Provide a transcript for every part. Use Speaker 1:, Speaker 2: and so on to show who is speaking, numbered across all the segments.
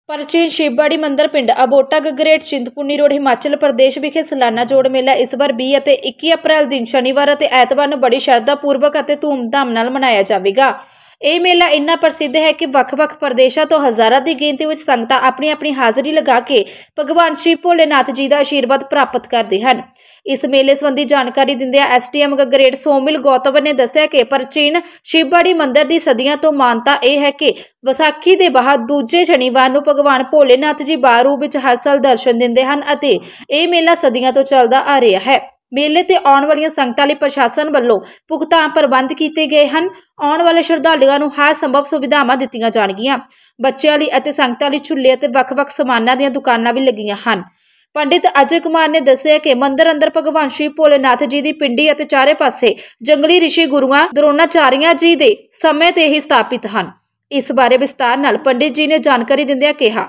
Speaker 1: प्राचीन शिवबाड़ी मंदिर पिंड अबोटा गगरेट चिंतपूर्णी रोड हिमाचल प्रदेश विखे सालाना जोड़ मेला इस बार 20 ਅਤੇ 21 अप्रैल दिन शनिवार ਅਤੇ ਐਤਵਾਰ ਨੂੰ बड़ी श्रद्धा पूर्वक ਅਤੇ ਧੂਮਧਾਮ ਨਾਲ ਮਨਾਇਆ ਜਾਵੇਗਾ। ਇਹ ਮੇਲਾ ਇੰਨਾ ਪ੍ਰਸਿੱਧ ਹੈ ਕਿ ਵੱਖ-ਵੱਖ ਪ੍ਰਦੇਸ਼ਾਂ ਤੋਂ ਹਜ਼ਾਰਾਂ ਦੀ ਗਿਣਤੀ ਵਿੱਚ ਸੰਗਤਾਂ ਆਪਣੀ ਹਾਜ਼ਰੀ ਲਗਾ ਕੇ ਭਗਵਾਨ ਸ਼ਿਵ ਭੋਲੇਨਾਥ ਜੀ ਦਾ ਆਸ਼ੀਰਵਾਦ ਪ੍ਰਾਪਤ ਕਰਦੇ ਹਨ। इस मेले संबंधी जानकारी दिंदिया SDM गगरेट सोमिल गौतम ने दस्सिया कि प्राचीन शिवबाड़ी मंदिर की सदियों तो मानता यह है कि विसाखी के बाद दूजे शनिवार को भगवान भोलेनाथ जी बार रूप में हर साल दर्शन देंदे हन अते यह मेला सदियों तो चलता आ रहा है। मेले ते आने वाली संगतां लई प्रशासन वालों पुख्ता प्रबंध किए गए हैं। आने वाले श्रद्धालुओं को हर संभव सुविधावां दित्तियां जाणगियां। बच्चों लई अते संगतां लई झूले अते वख-वख समानां दीयां दुकानां भी लगियां हन। पंडित अजय कुमार ने दस्सिया कि मंदिर अंदर भगवान शिव भोलेनाथ जी की पिंडी और चारे पासे जंगली ऋषि गुरुआं द्रोणाचार्य जी के समय ते ही स्थापित हैं। इस बारे विस्तार नाल पंडित जी ने जानकारी दिंदियां कहा।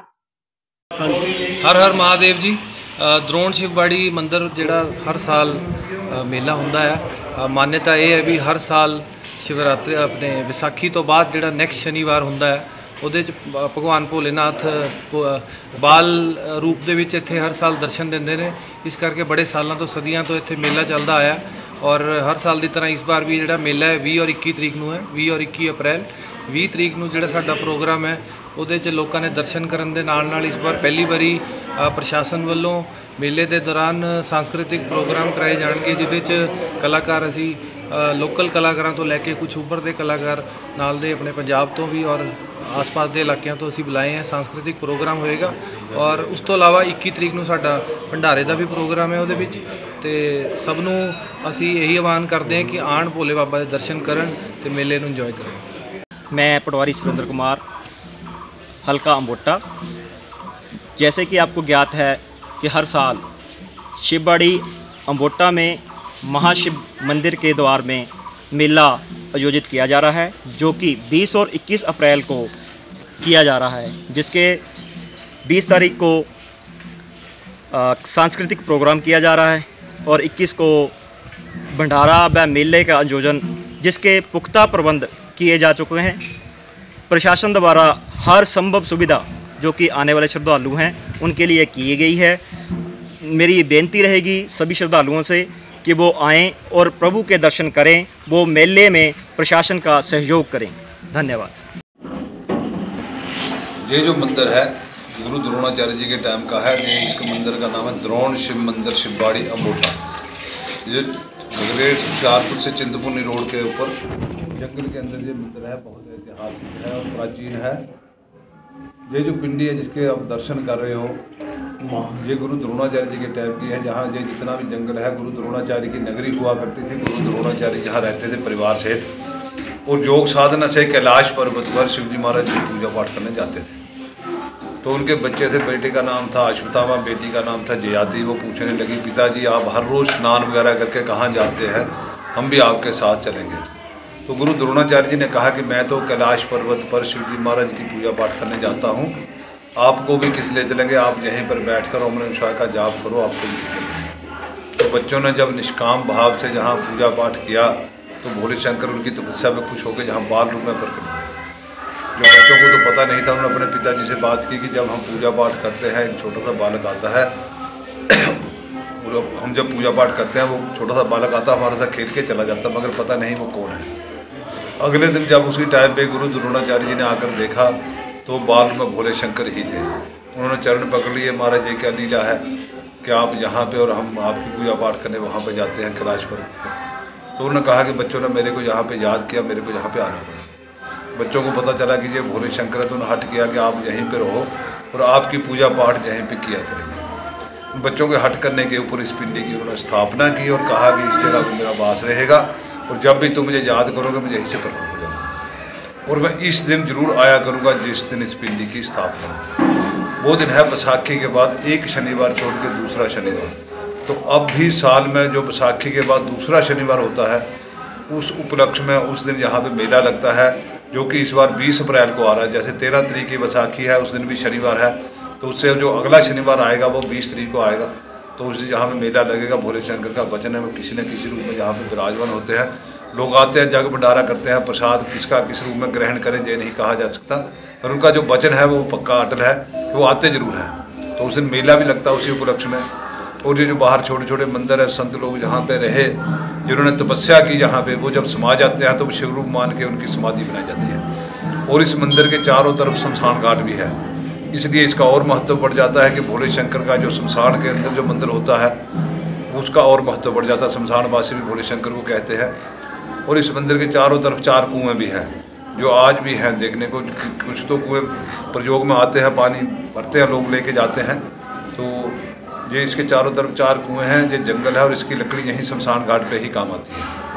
Speaker 2: हर हर महादेव जी। द्रोण शिवबाड़ी मंदिर जिहड़ा हर साल मेला हुंदा है। मान्यता ये है भी हर साल शिवरात्रि अपने विसाखी तो बाद जिहड़ा नैक्सट शनिवार हुंदा है ਉਹਦੇ 'ਚ भगवान भोलेनाथ बाल रूप ਦੇ ਵਿੱਚ ਇੱਥੇ हर साल दर्शन ਦਿੰਦੇ ਨੇ। ਇਸ ਕਰਕੇ बड़े सालों तो सदियों तो ਇੱਥੇ मेला ਚੱਲਦਾ आया और हर साल की तरह इस बार भी ਜਿਹੜਾ मेला है 20 और 21 तरीक ਨੂੰ है। 20 और 21 अप्रैल 20 तरीक ਨੂੰ ਜਿਹੜਾ ਸਾਡਾ प्रोग्राम है ਉਹਦੇ 'ਚ ਲੋਕਾਂ ਨੇ दर्शन ਕਰਨ ਦੇ ਨਾਲ इस बार पहली बारी प्रशासन ਵੱਲੋਂ मेले के दौरान सांस्कृतिक प्रोग्राम कराए जाएंगे जिहदे 'ਚ कलाकार असी लोकल कलाकारों तो लैके कुछ उभरते कलाकार नाल दे अपने पंजाब तो भी और आस पास के इलाकों तो असी बुलाए हैं। सांस्कृतिक प्रोग्राम होएगा और उस तो अलावा 21 तरीक को साडा भंडारे का भी प्रोग्राम है। वो तो सबनों असी यही आह्वान करते हैं कि आण भोले बाबा के दर्शन करन ते मेले नूं इंजॉय करें।
Speaker 3: मैं पटवारी सुरेंद्र कुमार हल्का अम्बोटा। जैसे कि आपको ज्ञात है कि हर साल शिवबाड़ी अम्बोटा में महाशिव मंदिर के द्वार में मेला आयोजित किया जा रहा है जो कि 20 और 21 अप्रैल को किया जा रहा है, जिसके 20 तारीख को सांस्कृतिक प्रोग्राम किया जा रहा है और 21 को भंडारा व मेले का आयोजन जिसके पुख्ता प्रबंध किए जा चुके हैं। प्रशासन द्वारा हर संभव सुविधा जो कि आने वाले श्रद्धालु हैं उनके लिए की गई है। मेरी बेनती रहेगी सभी श्रद्धालुओं से कि वो आएँ और प्रभु के दर्शन करें, वो मेले में प्रशासन का सहयोग करें। धन्यवाद।
Speaker 4: ये जो मंदिर है गुरु द्रोणाचार्य जी के टाइम का है। ये इसके मंदिर का नाम है द्रोण शिव मंदिर शिवबाड़ी अम्बोटा। ये गगरेट हुशियारपुर से चिंतपूर्णी रोड के ऊपर जंगल के अंदर ये मंदिर है। बहुत ऐतिहासिक है और प्राचीन है। ये जो पिंडी है जिसके आप दर्शन कर रहे हो ये गुरु द्रोणाचार्य जी के टाइम की है। जहाँ ये जितना भी जंगल है गुरु द्रोणाचार्य की नगरी हुआ करती थी। गुरु द्रोणाचार्य जहाँ रहते थे परिवार सहित और योग साधना से कैलाश पर्वत पर शिव जी महाराज की पूजा पाठ करने जाते थे। तो उनके बच्चे थे, बेटे का नाम था अश्वत्थामा, बेटी का नाम था जयाति। वो पूछने लगी पिताजी आप हर रोज़ स्नान वगैरह करके कहाँ जाते हैं, हम भी आपके साथ चलेंगे। तो गुरु द्रोणाचार्य जी ने कहा कि मैं तो कैलाश पर्वत पर शिव जी महाराज की पूजा पाठ करने जाता हूँ, आपको भी किस ले चलेंगे, आप यहीं पर बैठकर ओम नमः शिवाय का जाप करो, आपको भी चलेंगे। तो बच्चों ने जब निष्काम भाव से जहाँ पूजा पाठ किया तो भोले शंकर उनकी तपस्या में खुश होकर जहाँ बाल रूप में प्रकट हुए। जो बच्चों को तो पता नहीं था उन्होंने अपने पिताजी से बात की कि जब हम पूजा पाठ करते हैं एक छोटा सा बालक आता है हम जब पूजा पाठ करते हैं वो छोटा सा बालक आता है हमारे साथ खेल के चला जाता मगर पता नहीं वो कौन है। अगले दिन जब उसी टाइम पे गुरु द्रोणाचार्य जी ने आकर देखा तो बाल में भोले शंकर ही थे। उन्होंने चरण पकड़ लिए, महाराज ये क्या लीला है कि आप यहाँ पे और हम आपकी पूजा पाठ करने वहाँ पे जाते हैं कैलाश पर। तो उन्होंने कहा कि बच्चों ने मेरे को यहाँ पे याद किया, मेरे को यहाँ पे आना पड़ा। बच्चों को पता चला कि ये भोले शंकर है तो उन्होंने हट किया कि आप यहीं पर रहो और आपकी पूजा पाठ यहीं पर किया करेंगे। बच्चों के हट करने के ऊपर इस पिंडी की उन्होंने स्थापना की और कहा कि इस जगह मेरा वास रहेगा और जब भी तुम मुझे याद करोगे मुझे यहीं से प्रकट हो जाऊँगा और मैं इस दिन जरूर आया करूँगा जिस दिन इस पिंडी की स्थापना। वो दिन है बैसाखी के बाद एक शनिवार छोड़ के दूसरा शनिवार। तो अब भी साल में जो बैसाखी के बाद दूसरा शनिवार होता है उस उपलक्ष्य में उस दिन यहाँ पे मेला लगता है जो कि इस बार 20 अप्रैल को आ रहा है। जैसे 13 तारीख की बैसाखी है उस दिन भी शनिवार है तो उससे जो अगला शनिवार आएगा वो 20 तारीख को आएगा। तो उस दिन जहाँ पे मेला लगेगा भोले शंकर का वचन है वो किसी न किसी रूप में यहाँ पे विराजमान होते हैं। लोग आते हैं, जग भंडारा करते हैं, प्रसाद किसका किस रूप में ग्रहण करें ये नहीं कहा जा सकता, पर उनका जो वचन है वो पक्का अटल है कि वो आते जरूर हैं। तो उस दिन मेला भी लगता है उसी उपलक्ष्य में। और ये जो बाहर छोटे छोटे मंदिर है, संत लोग जहाँ पे रहे, जिन्होंने तपस्या की जहाँ पे, वो जब समा जाते हैं तो वो शिवरूप मान के उनकी समाधि बनाई जाती है। और इस मंदिर के चारों तरफ शमशान घाट भी है, इसलिए इसका और महत्व बढ़ जाता है कि भोले शंकर का जो शमशान के अंदर जो मंदिर होता है उसका और महत्व बढ़ जाता है। शमशानवासी भी भोले शंकर को कहते हैं। और इस मंदिर के चारों तरफ 4 कुएँ भी हैं जो आज भी हैं देखने को। कुछ तो कुएँ प्रयोग में आते हैं, पानी भरते हैं, लोग लेके जाते हैं। तो ये इसके चारों तरफ 4 कुएँ हैं, ये जंगल है और इसकी लकड़ी यहीं शमशान घाट पे ही काम आती है।